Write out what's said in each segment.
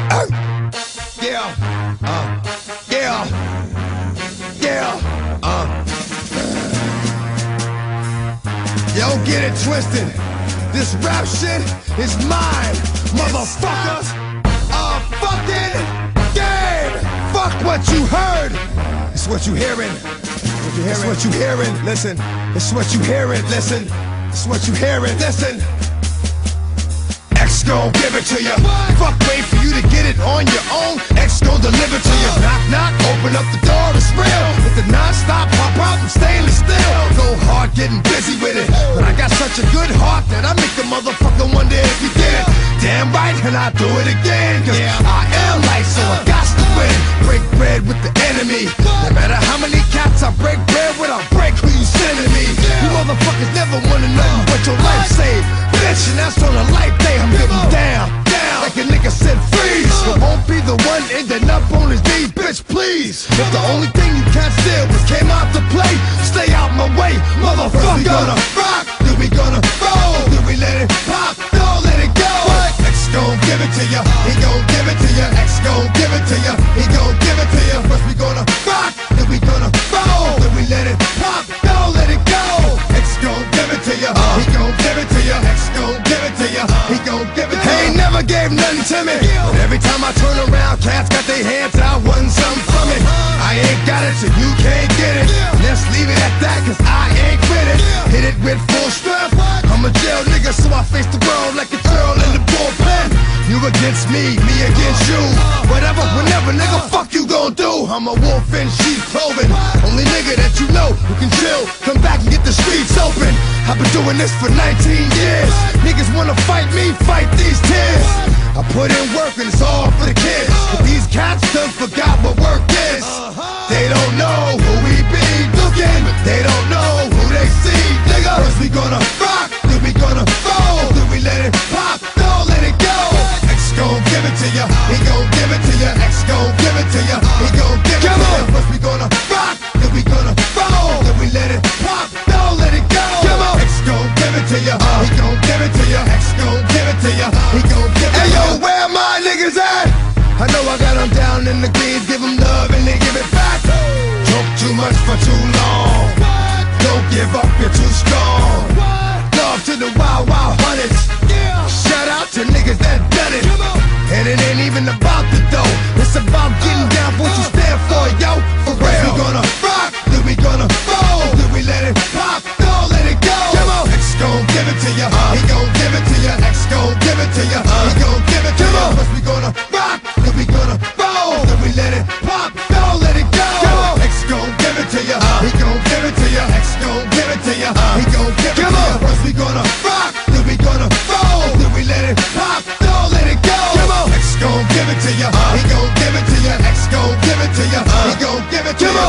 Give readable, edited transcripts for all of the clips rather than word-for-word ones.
Yeah, yeah, yeah, Yo, get it twisted. This rap shit is mine, motherfuckers. A fucking game. Fuck what you heard. It's what you hearing. It's what you hearing. Listen. It's what you hearing. Listen. It's what you hearing. Listen. X gon' give it to you. Fuck, wait for you to get it on your own. X gon' deliver to you. Knock, knock, open up the door, it's real. With the non-stop pop out and stainless steel. Go hard, getting busy with it. But I got such a good heart that I make the motherfucker wonder if you did it. Damn right, and I do it again. Cause I am light, so I got to win. Break bread with the enemy. No matter how many cats I break bread with, I'll break who you sending me. You motherfuckers never wanna know what your life saved. Bitch, and that's on a life day. I'm getting down, like a nigga said freeze. I won't be the one ending up on his knees, bitch, please. If the only thing you can't steal was came out to play, stay out my way, motherfucker. We gonna rock, then we gonna roll, then we let it pop, don't let it go. X gon' give it to ya, he gon' give it to ya. X gon' give it to ya, he gon' give it to ya. First we gonna rock, then we gonna roll, then we let it pop, don't let it go. X gon' give it to ya, he gon' give it to ya. X gon' give it to ya, he gon' give it to ya. He ain't never gave nothing to me, but every time I turn around, cats got their hands out, wanting something from it. I ain't got it, so you can't get it. Let's leave it at that, cause I ain't with it. Hit it with full strength. I'm a jail nigga, so I face the world like a girl in the bullpen. You against me against you. Whatever, whenever, nigga, fuck you gon' do. I'm a wolf in sheep clothing. Only nigga that you know who can chill. Come back and get the streets open. I've been doing this for 19 years. Niggas wanna fight me, fight these tears. I put in work and it's all for the kids. But these cats done forgot what work is. They don't know who we be looking, but they don't know who they see, nigga. First we gonna rock, then we gonna roll, then we let it pop, don't let it go. X gon' give it to ya, he gon' give it to ya. X gon' give it to ya, he gon' give it to ya. First we gonna rock, then we gonna roll, then we let it pop, don't let it go. X gon' give it to ya, he gon' give it to ya. X gon' give it to ya, he gon' give it to ya. Hey yo, where my niggas at? I know I got them down in the greens, give them love and they give it back. Talk too much for too long. Don't give up, you're too strong. Love to the wild, wild hunters. Shout out to niggas that done it. And it ain't even about the dough. It's about getting down for what you stand for, yo. For real. We gonna rock, then we gonna roll, then we let it pop, don't let it go. X gon' give it to ya, he gon' give it to ya. X gon' give it to ya, he gon' give it to ya. First we gonna rock, then we gonna roll, then we let it pop, don't let it go. X gon' give it to ya, he gon' give it to ya. X gon' give it to ya, he gon' give it to ya. First we gonna rock, then we gonna roll, then we let it pop, don't let it go. X gon' give it to ya, he gon' give it to ya. X gon' give it to ya, he gon' give it to ya.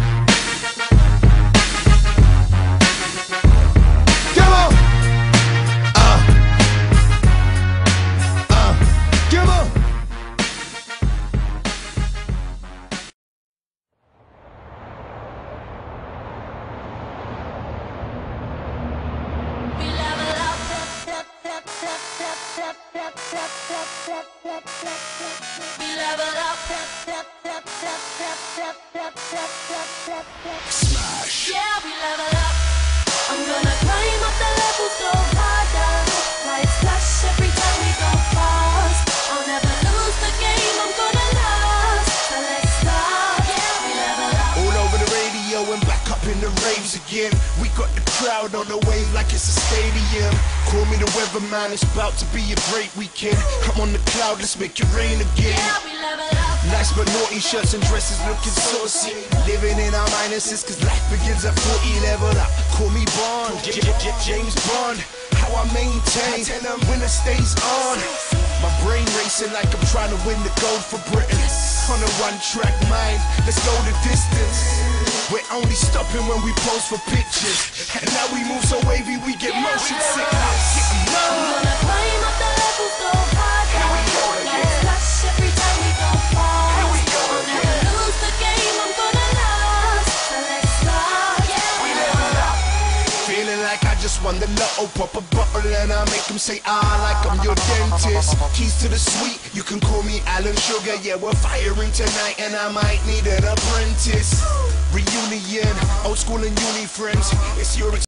Smash. Yeah, we level up. I'm gonna climb up the levels, go harder. Lights flash every time we go fast. I'll never lose the game, I'm gonna last. So let's start. Yeah, we level up. All over the radio and back up in the raves again. We got the crowd on the wave like it's a stadium. Call me the weatherman, it's about to be a great weekend. I'm on the cloud, let's make it rain again. Yeah, we level up. Nice but naughty shirts and dresses looking saucy. Living in our minuses cause life begins at 40. Level up, call me Bond, James Bond. How I maintain when the stays on. My brain racing like I'm trying to win the gold for Britain. On a one-track mind, let's go the distance. We're only stopping when we pose for pictures. And now we move so wavy we get motion sickness. I'm gonna climb up the levels, go harder. Lights flash every time we go fast. I'll never lose the game, I'm gonna last. So let's start. Yeah, we level up. Feeling like I just won the lotto, pop a bottle and I make them say ah like I'm your dentist. Keys to the suite, you can call me Alan Sugar. Yeah, we're firing tonight and I might need an apprentice. Reunion, old school and uni friends. It's your